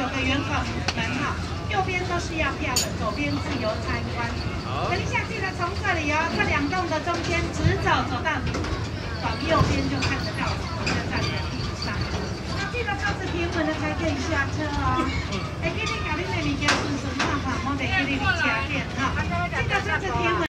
个圆孔门哈，右边都是要票的，左边自由参观。等一下记得从这里哦，这2栋的中间直走走到底，往右边就看得到火车站的地上。那记得车子停稳了才可以下车哦。会记你把你的物件顺顺放放，莫袂记你离车点哈。记得车子停稳。